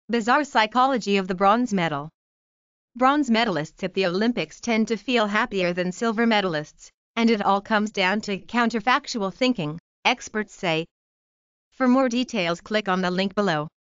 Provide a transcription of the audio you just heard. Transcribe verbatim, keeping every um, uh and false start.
Bizarre psychology of the bronze medal. Bronze medalists at the Olympics tend to feel happier than silver medalists, and it all comes down to counterfactual thinking, experts say. For more details, click on the link below.